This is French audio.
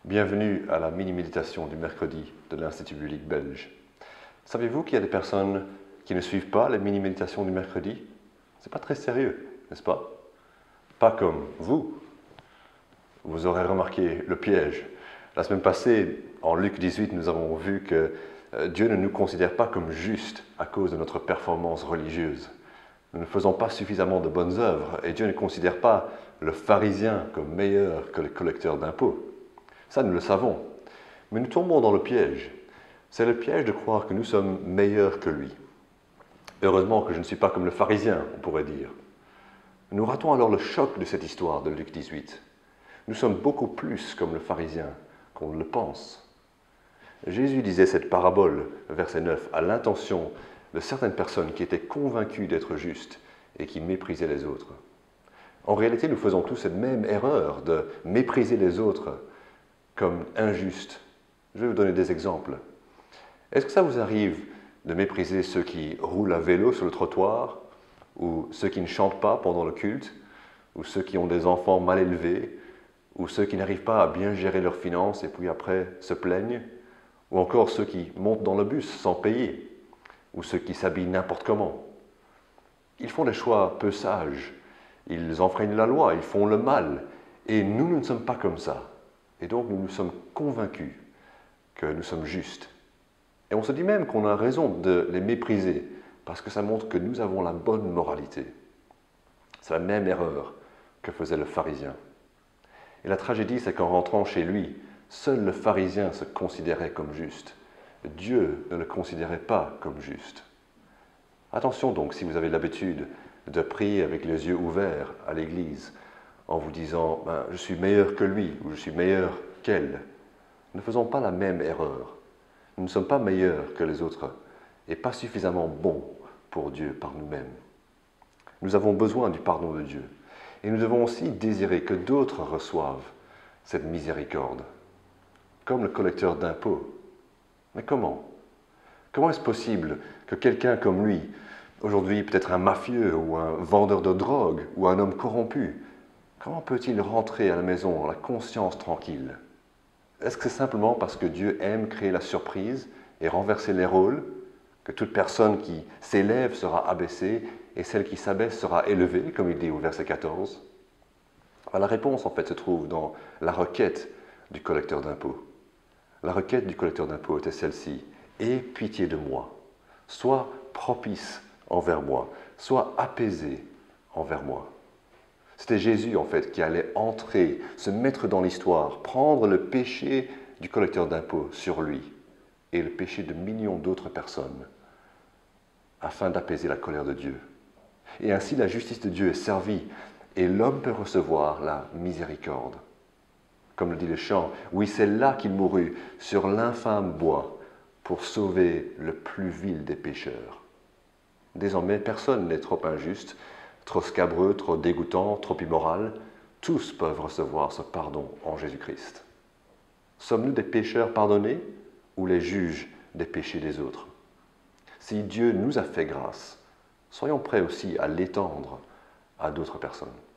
Bienvenue à la mini-méditation du mercredi de l'Institut biblique belge. Savez-vous qu'il y a des personnes qui ne suivent pas les mini-méditations du mercredi? C'est pas très sérieux, n'est-ce pas? Pas comme vous. Vous aurez remarqué le piège. La semaine passée, en Luc 18, nous avons vu que Dieu ne nous considère pas comme justes à cause de notre performance religieuse. Nous ne faisons pas suffisamment de bonnes œuvres et Dieu ne considère pas le pharisien comme meilleur que le collecteur d'impôts. Ça, nous le savons. Mais nous tombons dans le piège. C'est le piège de croire que nous sommes meilleurs que lui. Heureusement que je ne suis pas comme le pharisien, on pourrait dire. Nous ratons alors le choc de cette histoire de Luc 18. Nous sommes beaucoup plus comme le pharisien qu'on le pense. Jésus disait cette parabole, verset 9, à l'intention de certaines personnes qui étaient convaincues d'être justes et qui méprisaient les autres. En réalité, nous faisons tous cette même erreur de mépriser les autres comme injustes. Je vais vous donner des exemples. Est-ce que ça vous arrive de mépriser ceux qui roulent à vélo sur le trottoir, ou ceux qui ne chantent pas pendant le culte, ou ceux qui ont des enfants mal élevés, ou ceux qui n'arrivent pas à bien gérer leurs finances et puis après se plaignent, ou encore ceux qui montent dans le bus sans payer, ou ceux qui s'habillent n'importe comment? Ils font des choix peu sages, ils enfreignent la loi, ils font le mal, et nous ne sommes pas comme ça. Et donc nous sommes convaincus que nous sommes justes. Et on se dit même qu'on a raison de les mépriser, parce que ça montre que nous avons la bonne moralité. C'est la même erreur que faisait le pharisien. Et la tragédie, c'est qu'en rentrant chez lui, seul le pharisien se considérait comme juste. Dieu ne le considérait pas comme juste. Attention donc, si vous avez l'habitude de prier avec les yeux ouverts à l'église, en vous disant « je suis meilleur que lui » ou « je suis meilleur qu'elle ». Ne faisons pas la même erreur. Nous ne sommes pas meilleurs que les autres et pas suffisamment bons pour Dieu par nous-mêmes. Nous avons besoin du pardon de Dieu et nous devons aussi désirer que d'autres reçoivent cette miséricorde, comme le collecteur d'impôts. Mais comment? Comment est-ce possible que quelqu'un comme lui, aujourd'hui peut-être un mafieux ou un vendeur de drogue ou un homme corrompu, comment peut-il rentrer à la maison la conscience tranquille? Est-ce que c'est simplement parce que Dieu aime créer la surprise et renverser les rôles, que toute personne qui s'élève sera abaissée et celle qui s'abaisse sera élevée, comme il dit au verset 14? La réponse en fait se trouve dans la requête du collecteur d'impôts. La requête du collecteur d'impôts était celle-ci: « Aie pitié de moi, sois propice envers moi, sois apaisé envers moi. » C'était Jésus, en fait, qui allait entrer, se mettre dans l'histoire, prendre le péché du collecteur d'impôts sur lui et le péché de millions d'autres personnes, afin d'apaiser la colère de Dieu. Et ainsi, la justice de Dieu est servie et l'homme peut recevoir la miséricorde. Comme le dit le chant, « Oui, c'est là qu'il mourut, sur l'infâme bois, pour sauver le plus vil des pécheurs. » Désormais, personne n'est trop injuste, trop scabreux, trop dégoûtant, trop immoral. Tous peuvent recevoir ce pardon en Jésus-Christ. Sommes-nous des pécheurs pardonnés ou les juges des péchés des autres? Si Dieu nous a fait grâce, soyons prêts aussi à l'étendre à d'autres personnes.